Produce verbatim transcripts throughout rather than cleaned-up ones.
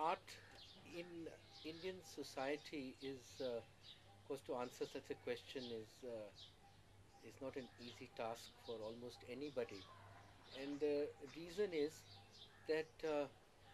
art in Indian society is, uh, of course, to answer such a question is uh, is not an easy task for almost anybody. And the reason is that uh,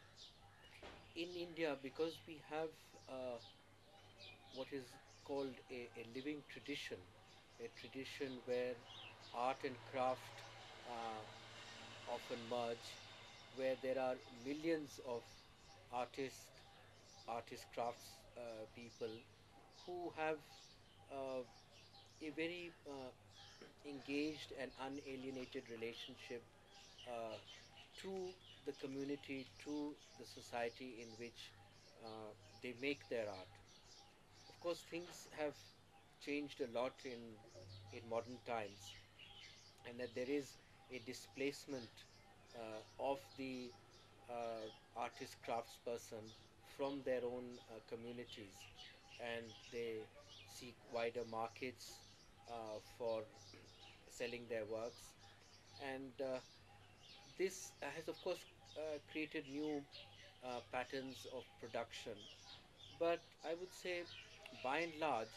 in India, because we have uh, what is called a, a living tradition, a tradition where art and craft uh, often merge, where there are millions of artists, artist crafts uh, people who have uh, a very uh, engaged and unalienated relationship uh, to the community, to the society in which uh, they make their art. Of course, things have changed a lot in in modern times, and that there is a displacement uh, of the uh, artist craftsperson from their own uh, communities, and they seek wider markets uh, for selling their works. And uh, this has, of course, uh, created new uh, patterns of production. But I would say, by and large,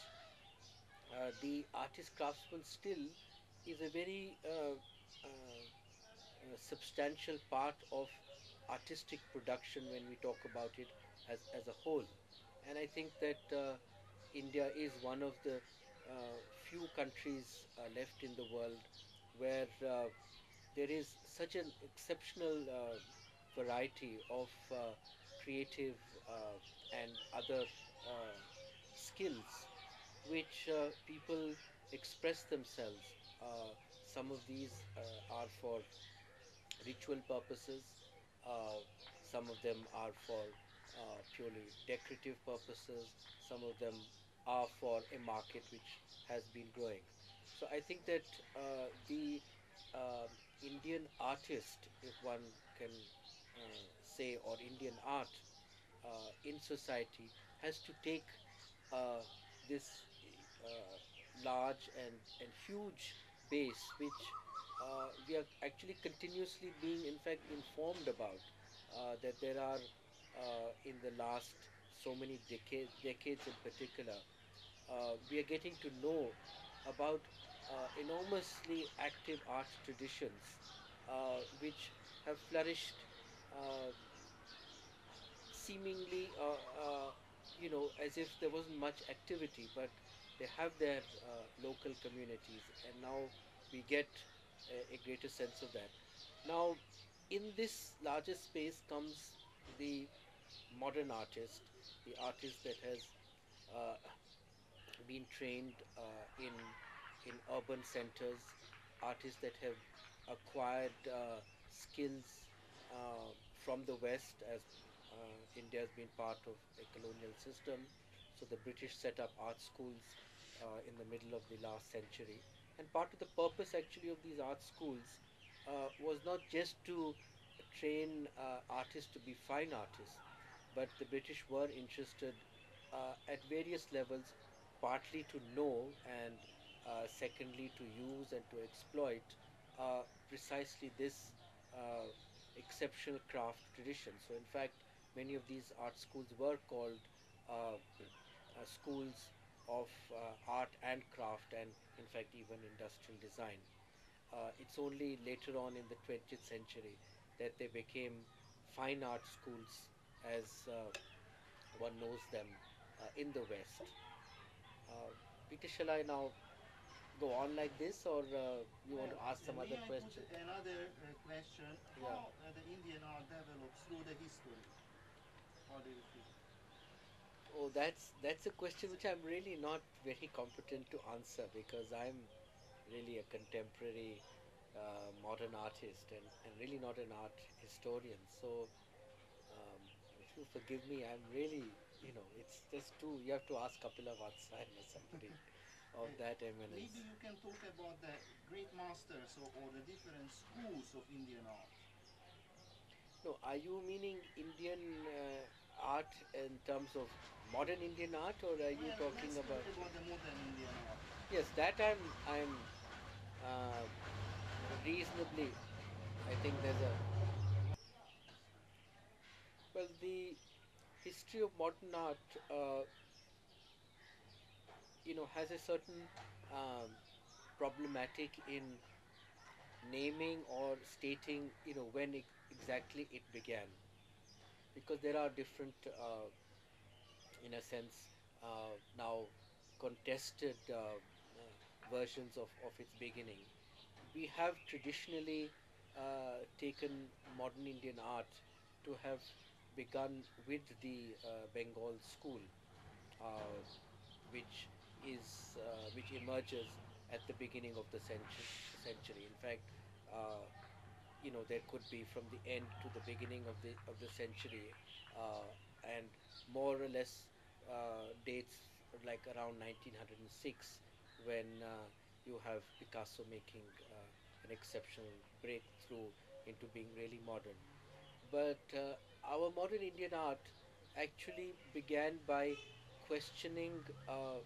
uh, the artist craftsman still is a very uh, uh, uh, substantial part of artistic production when we talk about it as, as a whole. And I think that uh, India is one of the uh, few countries uh, left in the world where uh, there is such an exceptional uh, variety of uh, creative uh, and other uh, skills which uh, people express themselves. Uh, some of these uh, are for ritual purposes, uh, some of them are for uh, purely decorative purposes, some of them are for a market which has been growing. So I think that uh, the uh, Indian artist, if one can uh, say, or Indian art uh, in society, has to take uh, this uh, large and, and huge base, which uh, we are actually continuously being, in fact, informed about. Uh, that there are, uh, in the last so many decades, decades in particular, uh, we are getting to know about uh, enormously active art traditions uh, which have flourished uh, seemingly, uh, uh, you know, as if there wasn't much activity, but they have their uh, local communities, and now we get a, a greater sense of that. Now, in this larger space comes the modern artist, the artist that has uh, been trained uh, in in urban centers, artists that have acquired uh, skills uh, from the West, as uh, India has been part of a colonial system. So the British set up art schools uh, in the middle of the last century, and part of the purpose actually of these art schools uh, was not just to train uh, artists to be fine artists, but the British were interested uh, at various levels, partly to know, and uh, secondly to use and to exploit uh, precisely this uh, exceptional craft tradition. So, in fact, many of these art schools were called uh, uh, schools of uh, art and craft, and in fact, even industrial design. Uh, it's only later on in the twentieth century that they became fine art schools as uh, one knows them uh, in the West. Uh, Peter, shall I now go on like this, or uh, you want Well, to ask uh, some may other I put question? another uh, question? Yeah. How uh, the Indian art develops through the history? What do you think? Oh, that's that's a question which I'm really not very competent to answer, because I'm really a contemporary uh, modern artist, and, and really not an art historian. So, um, if you forgive me, I'm really, you know, it's just too, you have to ask Kapila Vatsayana or somebody Uh, of that eminence. maybe you can talk about the great masters or, or the different schools of Indian art. No, are you meaning Indian uh, art in terms of modern Indian art, or are you Well, talking let's talk about? about the modern Indian art. Yes, that I'm I'm uh, reasonably. I think there's a, well, the history of modern art, uh, you know, has a certain um, problematic in naming or stating, you know, when ex- exactly it began, because there are different, uh, in a sense, uh, now contested uh, uh, versions of, of its beginning. We have traditionally uh, taken modern Indian art to have begun with the uh, Bengal school, uh, which is uh, which emerges at the beginning of the century. century. In fact, uh, you know, there could be from the end to the beginning of the of the century, uh, and more or less uh, dates like around nineteen oh six, when uh, you have Picasso making uh, an exceptional breakthrough into being really modern. But uh, our modern Indian art actually began by questioning uh,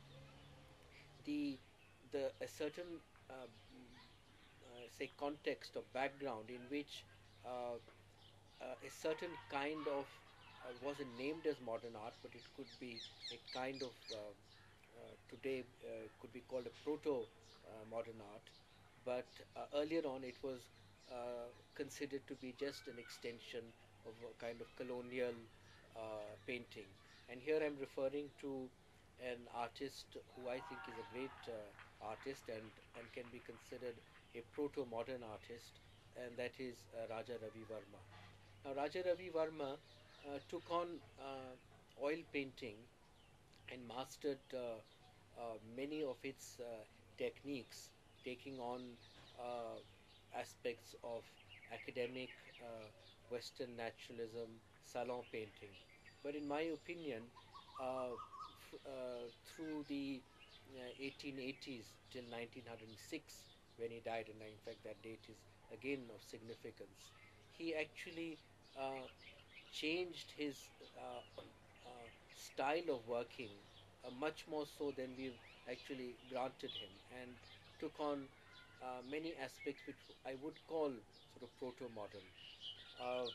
the the a certain uh, mm, uh, say context or background in which uh, uh, a certain kind of uh, wasn't named as modern art, but it could be a kind of uh, uh, today uh, could be called a proto uh, modern art, but uh, earlier on it was uh, considered to be just an extension of a kind of colonial uh, painting. And here I'm referring to an artist who I think is a great uh, artist, and, and can be considered a proto modern artist, and that is uh, Raja Ravi Verma. Now, Raja Ravi Verma uh, took on uh, oil painting and mastered uh, uh, many of its uh, techniques, taking on uh, aspects of academic uh, Western naturalism, salon painting. But in my opinion, uh, f- uh, through the uh, eighteen eighties till nineteen oh six, when he died, and in fact that date is again of significance, he actually uh, changed his uh, uh, style of working, uh, much more so than we've actually granted him, and took on uh, many aspects which I would call sort of proto modern. Uh,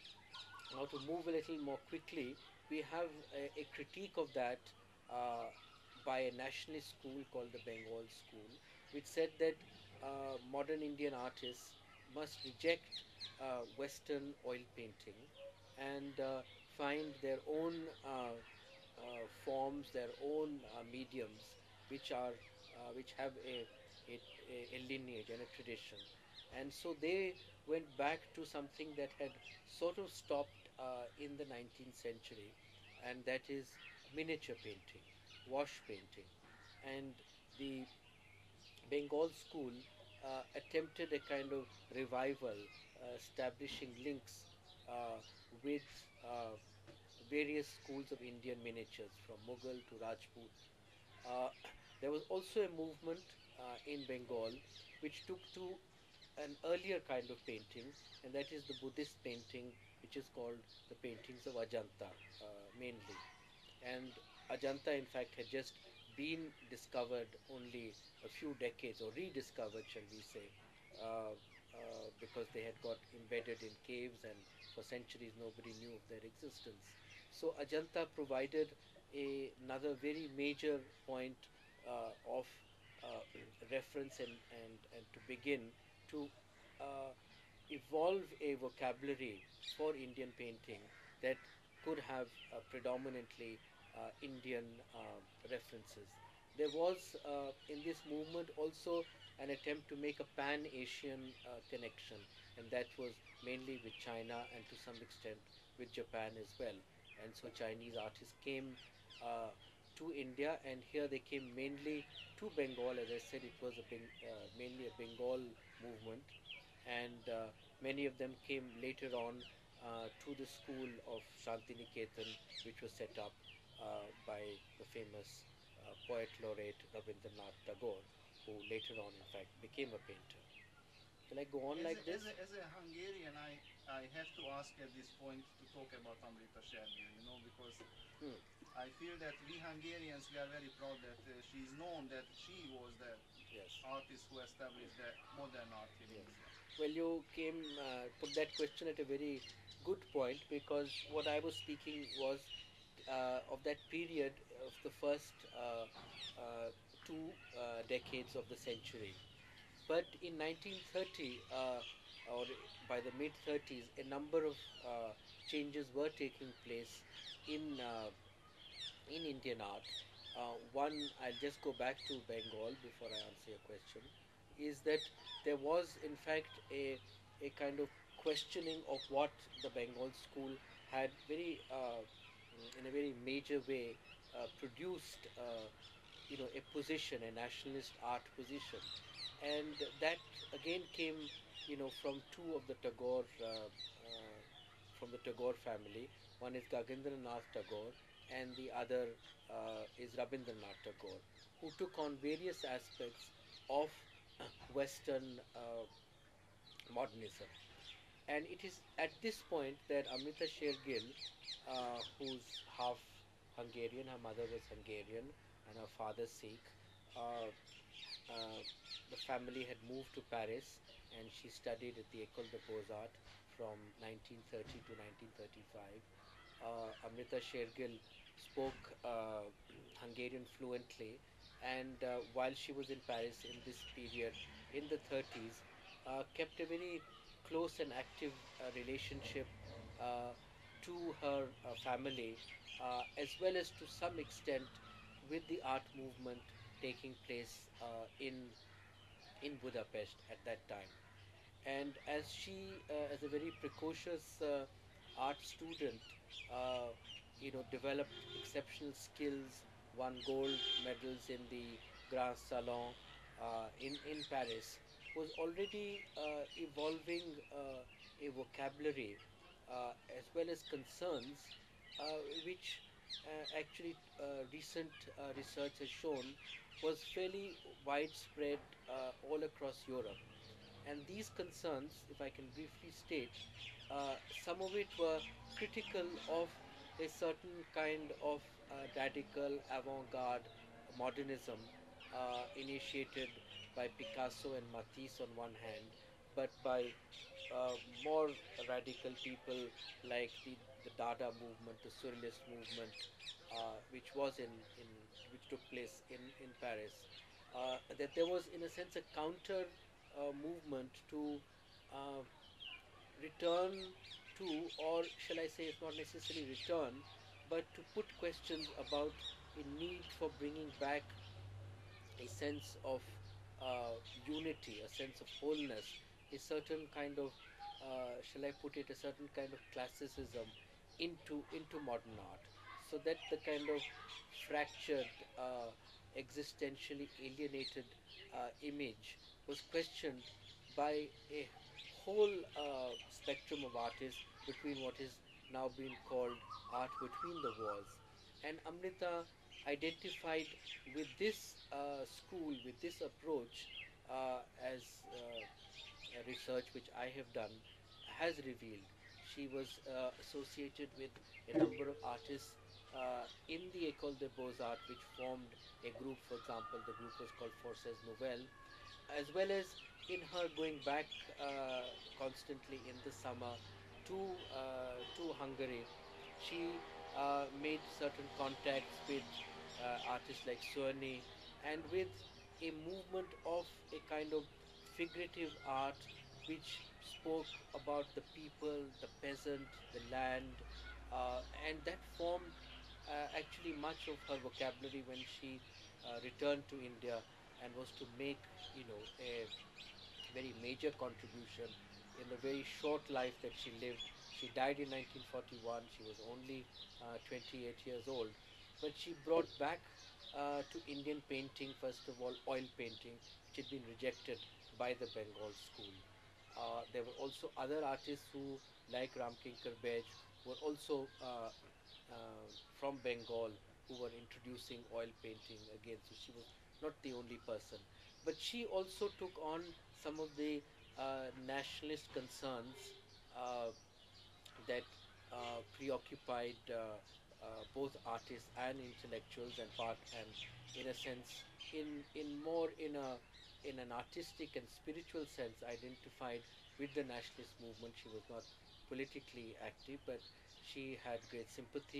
Now, to move a little more quickly, we have a, a critique of that uh, by a nationalist school called the Bengal School, which said that uh, modern Indian artists must reject uh, Western oil painting and uh, find their own uh, uh, forms, their own uh, mediums, which are uh, which have a, a a lineage and a tradition, and so they went back to something that had sort of stopped uh, in the nineteenth century, and that is miniature painting, wash painting, and the Bengal school uh, attempted a kind of revival, uh, establishing links uh, with uh, various schools of Indian miniatures from Mughal to Rajput. Uh, there was also a movement uh, in Bengal which took to an earlier kind of painting, and that is the Buddhist painting, which is called the paintings of Ajanta uh, mainly. And Ajanta, in fact, had just been discovered only a few decades, or rediscovered, shall we say, uh, uh, because they had got embedded in caves, and for centuries nobody knew of their existence. So Ajanta provided a, another very major point uh, of uh, reference, and, and, and to begin to uh, evolve a vocabulary for Indian painting that could have uh, predominantly uh, Indian uh, references. There was uh, in this movement also an attempt to make a pan Asian uh, connection, and that was mainly with China and to some extent with Japan as well. And so Chinese artists came uh, to India, and here they came mainly to Bengal. As I said, it was a Beng- uh, mainly a Bengal movement, and uh, many of them came later on uh, to the school of Shantiniketan, which was set up uh, by the famous uh, poet laureate Rabindranath Tagore, who later on, in fact, became a painter. Shall I go on As a, like this? as a, as a Hungarian, I, I have to ask at this point to talk about Amrita Sher Gil, you know, because Hmm. I feel that we Hungarians, we are very proud that uh, she is known that she was the Yes. artist who established the modern art in Yes. India. Well, you came uh, put that question at a very good point, because what I was speaking was uh, of that period of the first uh, uh, two uh, decades of the century. But in nineteen thirty, uh, or by the mid thirties, a number of uh, changes were taking place in uh, in Indian art. Uh, one, I'll just go back to Bengal before I answer your question, is that there was, in fact, a, a kind of questioning of what the Bengal school had very, uh, in a very major way, uh, produced, uh, you know, a position, a nationalist art position. And that again came, you know, from two of the Tagore, uh, uh, from the Tagore family. One is Gagendranath Tagore, and the other uh, is Rabindranath Tagore, who took on various aspects of Western uh, modernism. And it is at this point that Amrita Sher Gil, uh, who's half Hungarian, her mother was Hungarian, and her father Sikh, uh, uh, the family had moved to Paris, and she studied at the École des Beaux-Arts from nineteen thirty to nineteen thirty-five. Uh, Amrita Shergill spoke uh, Hungarian fluently, and uh, while she was in Paris in this period, in the thirties, uh, kept a very close and active uh, relationship uh, to her uh, family, uh, as well as to some extent with the art movement taking place uh, in in Budapest at that time. And as she, uh, as a very precocious uh, art student, uh, you know, developed exceptional skills, won gold medals in the Grand Salon uh, in in Paris, was already uh, evolving uh, a vocabulary uh, as well as concerns, uh, which uh, actually uh, recent uh, research has shown was fairly widespread uh, all across Europe. And these concerns, if I can briefly state, uh, some of it were critical of a certain kind of uh, radical avant garde modernism uh, initiated by Picasso and Matisse on one hand, but by uh, more radical people like the, the Dada movement, the Surrealist movement, uh, which was in, in which took place in, in Paris. Uh, that there was, in a sense, a counter uh, movement to uh, return to, or shall I say, if not necessarily return, but to put questions about a need for bringing back a sense of uh, unity, a sense of wholeness, a certain kind of, uh, shall I put it, a certain kind of classicism into into modern art, so that the kind of fractured, uh, existentially alienated uh, image was questioned by a whole uh, spectrum of artists between what is now being called art between the wars. And Amrita identified with this uh, school, with this approach, uh, as uh, a research which I have done has revealed. She was uh, associated with a number of artists uh, in the École des Beaux-Arts, which formed a group. For example, the group was called Forces Nouvelles, as well as in her going back uh, constantly in the summer to uh, to Hungary. She uh, made certain contacts with uh, artists like Suoni, and with a movement of a kind of figurative art which spoke about the people, the peasant, the land, uh, and that formed uh, actually much of her vocabulary when she uh, returned to India, and was to make, you know, a very major contribution in the very short life that she lived. She died in nineteen forty-one. She was only uh, twenty-eight years old. But she brought back uh, to Indian painting, first of all, oil painting, which had been rejected by the Bengal school. Uh, there were also other artists who, like Ramkinkar Bej, were also uh, uh, from Bengal, who were introducing oil painting again. So she was not the only person. But she also took on some of the uh, nationalist concerns uh, that uh, preoccupied uh, uh, both artists and intellectuals, and part, and in a sense, in in more in a in an artistic and spiritual sense, identified with the nationalist movement. She was not politically active, but she had great sympathies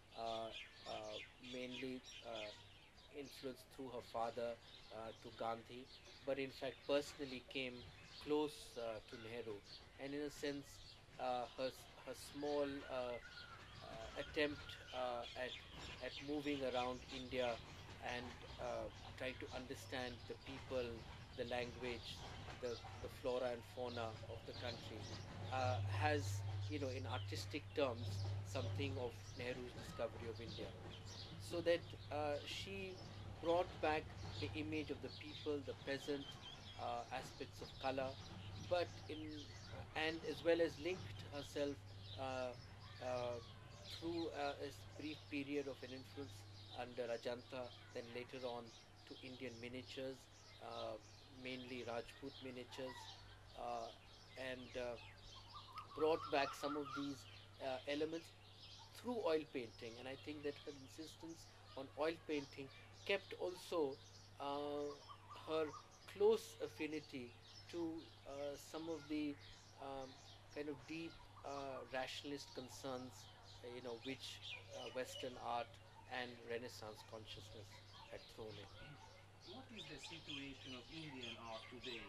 uh, uh, mainly uh, influenced through her father uh, to Gandhi, but in fact personally came close uh, to Nehru, and in a sense, uh, her her small uh, uh, attempt uh, at at moving around India and uh, trying to understand the people, the language, the the flora and fauna of the country uh, has, you know, in artistic terms, something of Nehru's discovery of India, so that uh, she brought back the image of the people, the peasant uh, aspects of color, but in uh, and as well as linked herself uh, uh, through uh, a s- brief period of an influence under Ajanta, then later on to Indian miniatures, uh, mainly Rajput miniatures, uh, and uh, brought back some of these uh, elements through oil painting. And I think that her insistence on oil painting kept also uh, her close affinity to uh, some of the um, kind of deep uh, rationalist concerns, uh, you know, which uh, Western art and Renaissance consciousness had thrown in. What is the situation of Indian art today?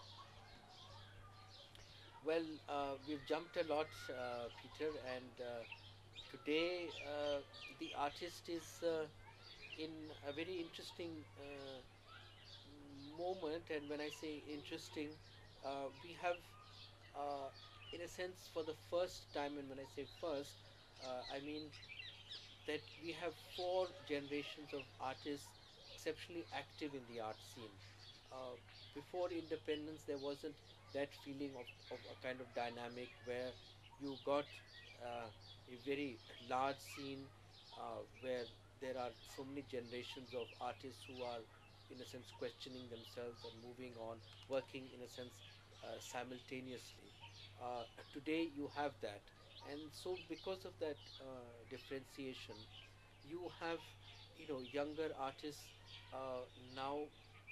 Well, uh, we've jumped a lot, uh, Peter, and uh, today uh, the artist is uh, in a very interesting uh, moment. And when I say interesting, uh, we have, uh, in a sense, for the first time, and when I say first, uh, I mean that we have four generations of artists exceptionally active in the art scene. Uh, Before independence, there wasn't that feeling of, of a kind of dynamic where you got uh, a very large scene uh, where there are so many generations of artists who are, in a sense, questioning themselves and moving on, working, in a sense, uh, simultaneously. Uh, Today, you have that, and so because of that uh, differentiation, you have, you know, younger artists uh, now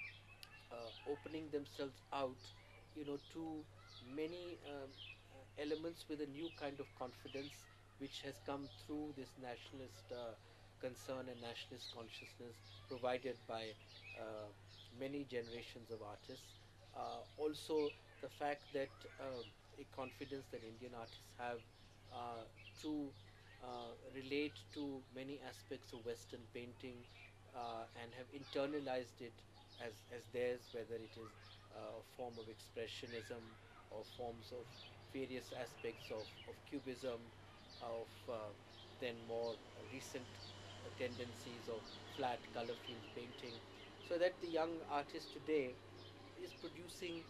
uh, opening themselves out, you know, to many um, uh, elements with a new kind of confidence which has come through this nationalist uh, concern and nationalist consciousness provided by uh, many generations of artists. Uh, also, the fact that um a confidence that Indian artists have uh, to uh, relate to many aspects of Western painting uh, and have internalized it as, as theirs, whether it is uh, a form of expressionism or forms of various aspects of, of cubism, of uh, then more recent uh, tendencies of flat color field painting, so that the young artist today is producing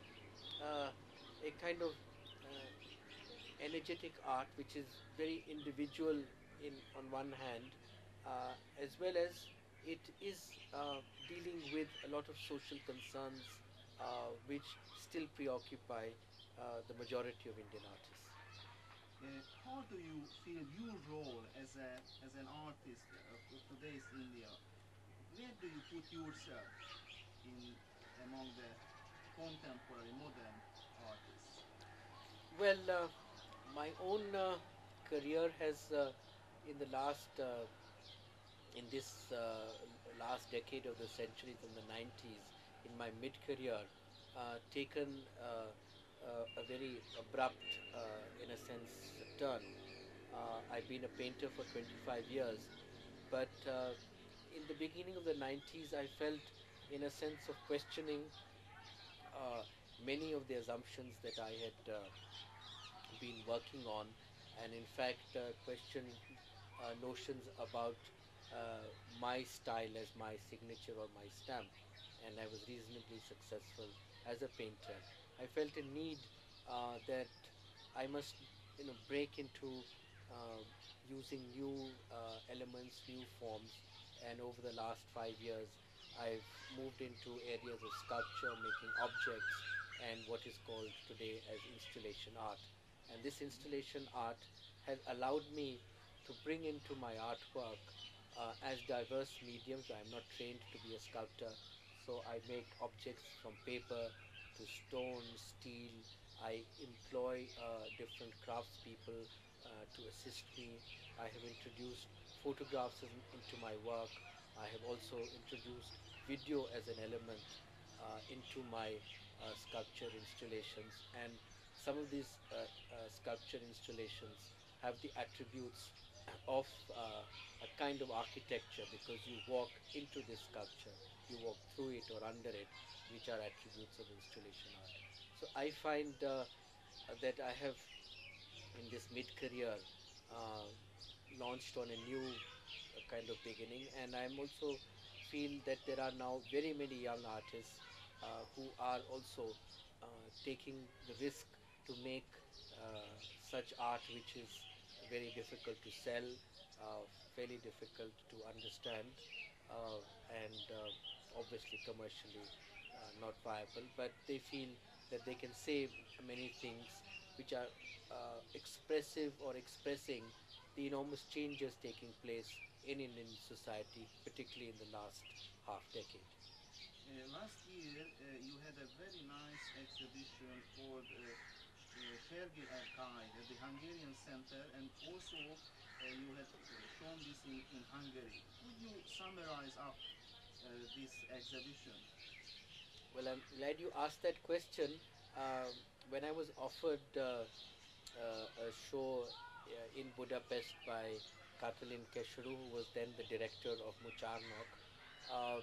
uh, a kind of uh, energetic art which is very individual in on one hand, uh, as well as it is uh, dealing with a lot of social concerns uh, which still preoccupy uh, the majority of Indian artists. Uh, how do you feel your role as a as an artist of, of today's India? Where do you put yourself in among the contemporary modern artists? Well, uh, my own uh, career has, uh, in the last uh, in this uh, last decade of the centuries, in the nineties, in my mid career, uh, taken uh, uh, a very abrupt, uh, in a sense, turn. Uh, I've been a painter for twenty-five years, but uh, in the beginning of the nineties, I felt, in a sense, of questioning uh, many of the assumptions that I had uh, been working on, and in fact, uh, questioned uh, notions about uh, my style as my signature or my stamp, and I was reasonably successful as a painter. I felt a need uh, that I must, you know, break into uh, using new uh, elements, new forms, and over the last five years, I've moved into areas of sculpture, making objects, and what is called today as installation art. And this installation art has allowed me to bring into my artwork uh, as diverse mediums. I'm not trained to be a sculptor, so I make objects from paper to stone, steel. I employ uh, different craftspeople uh, to assist me. I have introduced photographs in, into my work. I have also introduced video as an element uh, into my uh, sculpture installations, and some of these uh, uh, sculpture installations have the attributes of uh, a kind of architecture, because you walk into this sculpture, you walk through it or under it, which are attributes of installation art. So I find uh, that I have, in this mid-career, uh, launched on a new uh, kind of beginning, and I'm also feel that there are now very many young artists uh, who are also uh, taking the risk to make uh, such art which is very difficult to sell, uh, fairly difficult to understand, uh, and uh, obviously commercially uh, not viable, but they feel that they can say many things which are uh, expressive or expressing the enormous changes taking place in Indian society, particularly in the last half decade. Uh, last year, uh, you had a very nice exhibition called uh, uh, Sher Gil Archive at the Hungarian Center, and also uh, you had uh, shown this in, in Hungary. Could you summarize up uh, this exhibition? Well, I'm glad you asked that question. Um, when I was offered uh, uh, a show uh, in Budapest by Katalin Kesharu, who was then the director of Mucharnok, uh,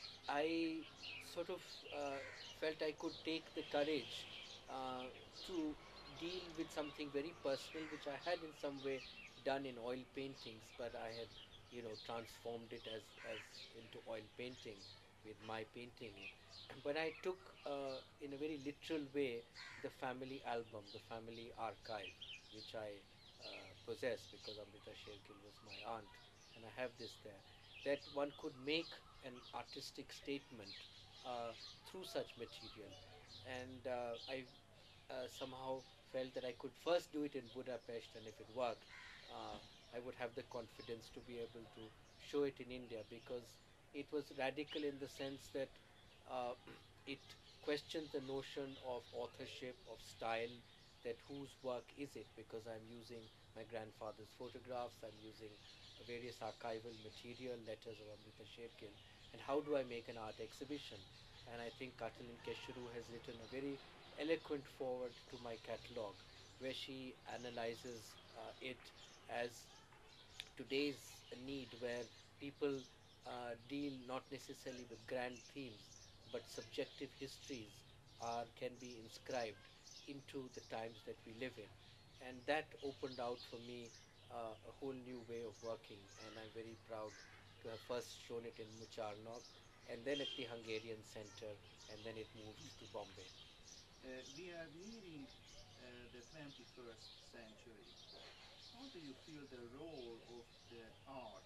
I sort of uh, felt I could take the courage uh, to deal with something very personal, which I had in some way done in oil paintings, but I had, you know, transformed it as, as into oil painting with my painting. But I took, uh, in a very literal way, the family album, the family archive, which I uh, possess because Amrita Sher Gil was my aunt, and I have this there. That one could make an artistic statement uh, through such material, and uh, I uh, somehow felt that I could first do it in Budapest, and if it worked, uh, I would have the confidence to be able to show it in India, because it was radical in the sense that uh, it questioned the notion of authorship, of style, that whose work is it, because I'm using my grandfather's photographs, I'm using various archival material, letters of Amrita Sher Gil, and how do I make an art exhibition? And I think Katalin Kesharu has written a very eloquent forward to my catalog, where she analyzes uh, it as today's need, where people uh, deal not necessarily with grand themes, but subjective histories are can be inscribed into the times that we live in, and that opened out for me uh, a whole new way of working, and I'm very proud to have first shown it in Mucharnok, and then at the Hungarian Center, and then it moved to Bombay. Uh, we are nearing uh, the twenty-first century. How do you feel the role of the art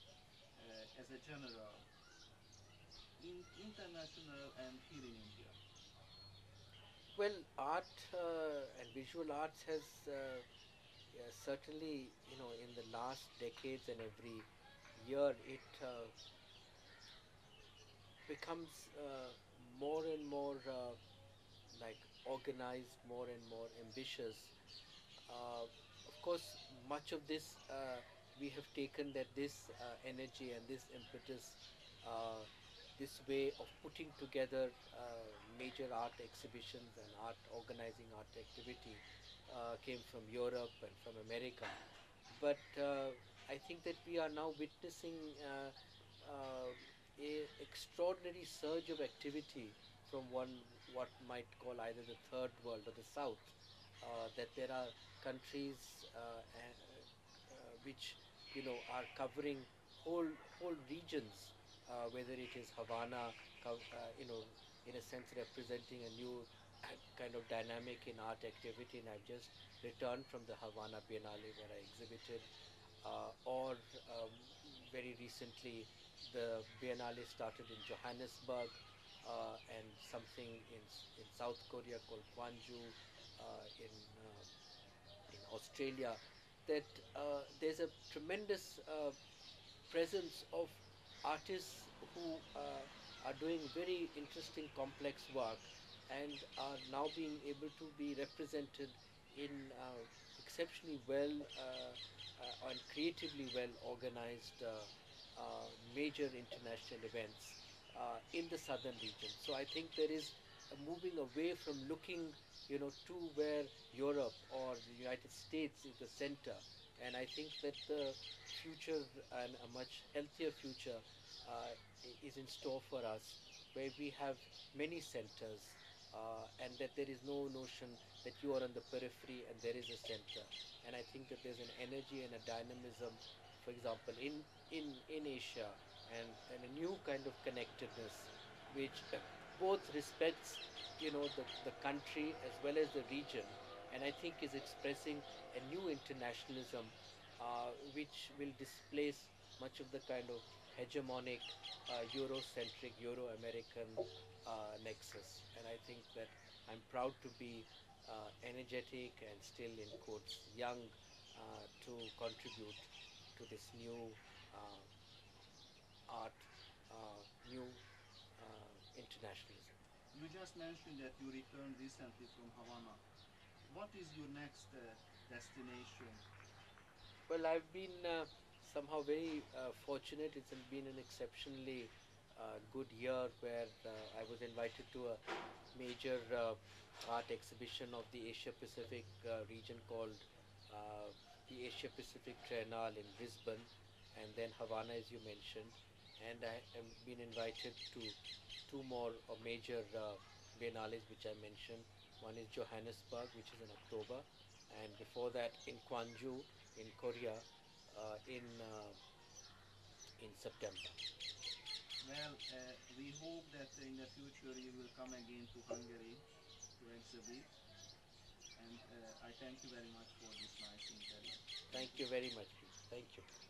uh, as a general in international and here in India? Well, art uh, and visual arts has uh, yeah, certainly, you know, in the last decades and every year, it uh, becomes uh, more and more uh, like organized, more and more ambitious. Uh, of course, much of this uh, we have taken that this uh, energy and this impetus, uh, this way of putting together uh, major art exhibitions and art organizing art activity uh, came from Europe and from America. But uh, I think that we are now witnessing uh, uh, a extraordinary surge of activity from one what might call either the third world or the south. Uh, that there are countries uh, uh, which, you know, are covering whole whole regions, uh, whether it is Havana, cov- uh, you know, in a sense representing a new kind of dynamic in art activity. And I've just returned from the Havana Biennale where I exhibited, uh, or um, very recently the Biennale started in Johannesburg, uh, and something in in South Korea called Gwangju, uh, in uh, in Australia. That uh, there's a tremendous uh, presence of artists who uh, are doing very interesting complex work, and are now being able to be represented in uh, exceptionally well uh, uh, and creatively well organized uh, uh, major international events uh, in the southern region. So I think there is a moving away from looking, you know, to where Europe or the United States is the center. And I think that the future and a much healthier future uh, is in store for us, where we have many centers, uh, and that there is no notion that you are on the periphery and there is a center. And I think that there's an energy and a dynamism, for example, in in in Asia, and and a new kind of connectedness, which uh, both respects, you know, the the country as well as the region, and I think is expressing a new internationalism, uh, which will displace much of the kind of hegemonic uh, Eurocentric, Euro-American uh, nexus. And I think that I'm proud to be uh, energetic and still, in quotes, young, uh, to contribute to this new uh, art, uh, new uh, internationalism. You just mentioned that you returned recently from Havana. What is your next uh, destination? Well, I've been uh, somehow very uh, fortunate. It's been an exceptionally uh, good year where uh, I was invited to a major uh, art exhibition of the Asia Pacific uh, region called uh, the Asia Pacific Triennale in Brisbane, and then Havana, as you mentioned. And I have been invited to two more uh, major uh, biennales, which I mentioned. One is Johannesburg, which is in October, and before that in Gwangju in Korea uh, in uh, in September. Well, uh, we hope that in the future you will come again to Hungary to exhibit. And uh, I thank you very much for this nice interview. Thank Thank you. you very much, Pete. Thank you.